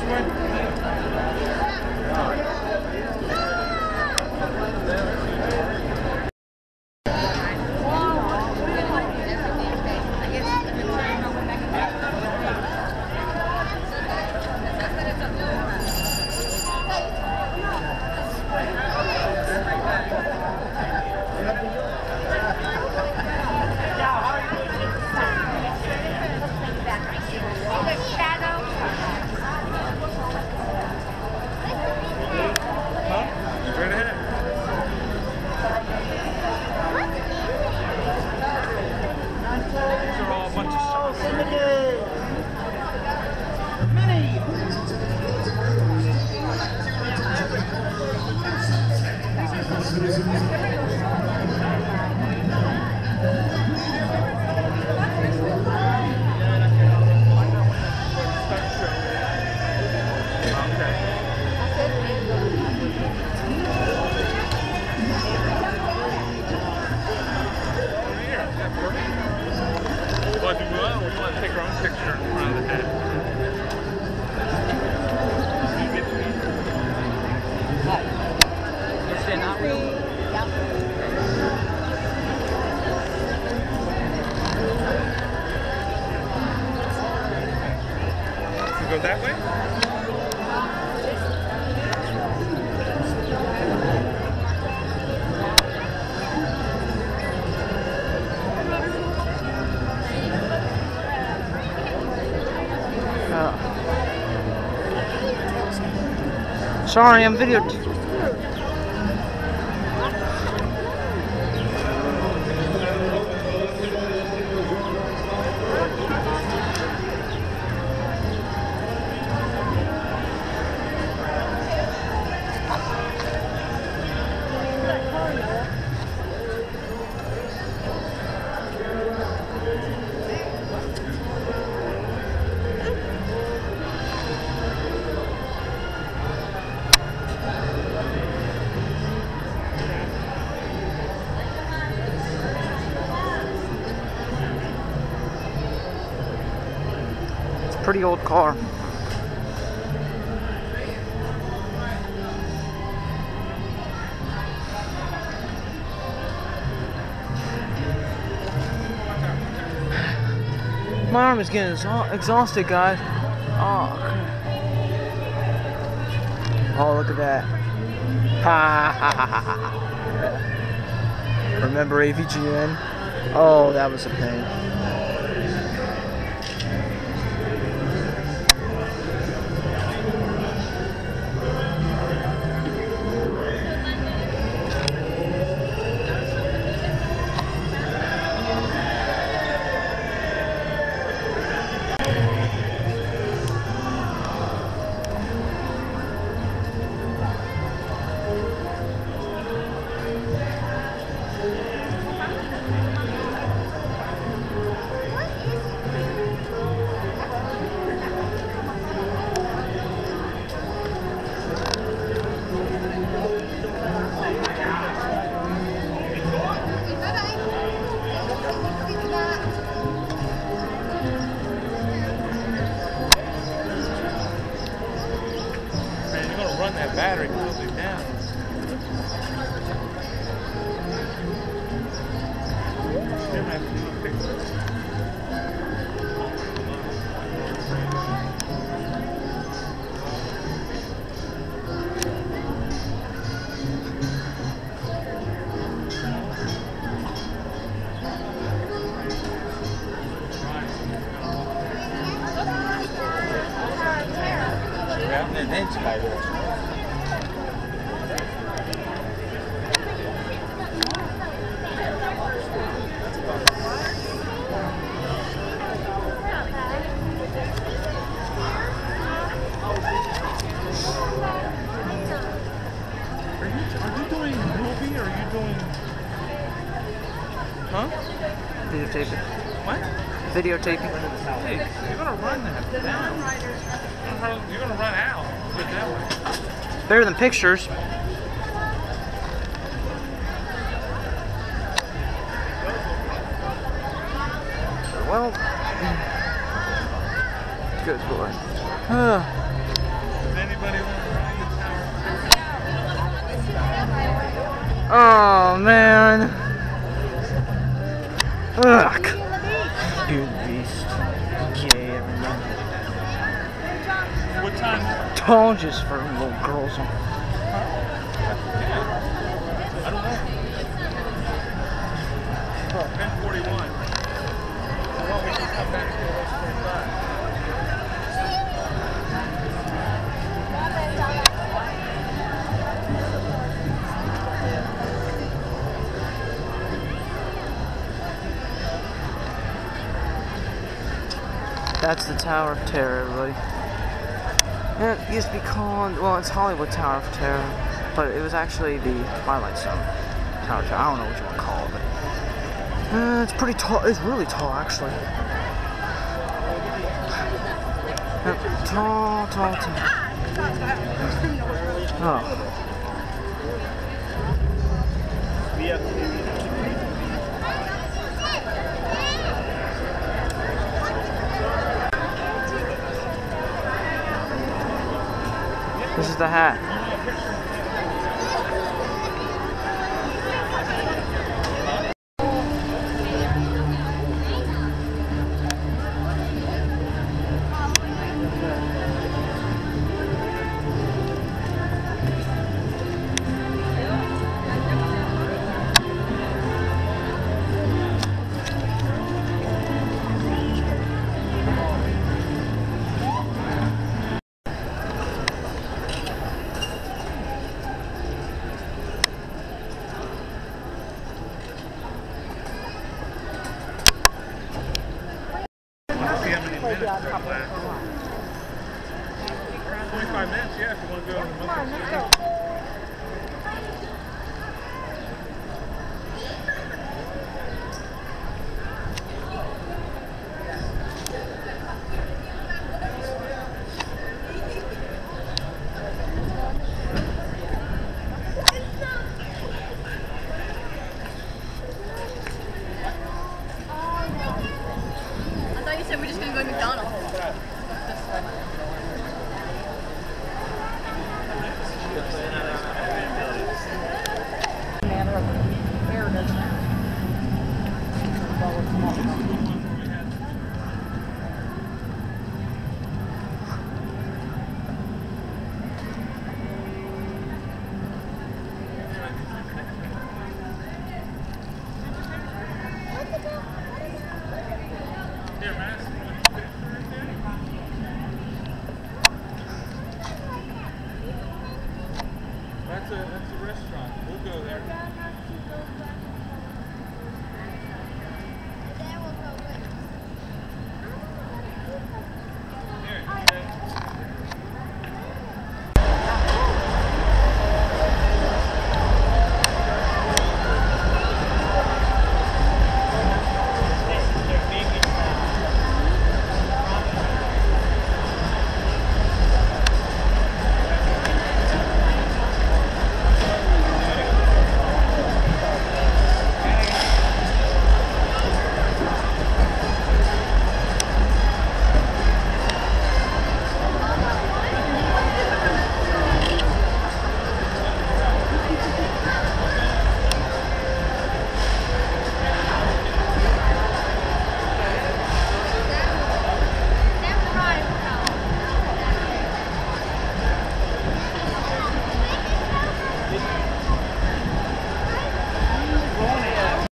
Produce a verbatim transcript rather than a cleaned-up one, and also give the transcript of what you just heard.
Go that way? Oh. Sorry, I'm video. Pretty old car. My arm is getting exhausted, guys. Oh, oh, look at that. Ha ha ha ha ha. Remember A V G N? Oh, that was a pain. That battery totally down. Yeah, and then spider. Huh? Videotaping. What? Videotaping. Hey, you're gonna run that down. You're gonna run out. Put it that way. Better than pictures. Well, good boy. Oh man. Ugh. Beauty and the Beast. Gay everything. What time? Told just for little girls. I don't know. ten forty-one. Well, we can come back to eleven forty-five. That's the Tower of Terror, everybody. And it used to be called, well, it's Hollywood Tower of Terror, but it was actually the Twilight Zone Tower of Terror. I don't know what you want to call it, but uh, it's pretty tall. It's really tall, actually. Yep, tall, tall, tall. Oh. This is the hat. twenty-five minutes, yeah, if you want to go in the month. I thought you said we're just going to go to McDonald's. That's a, that's a restaurant. We'll go there.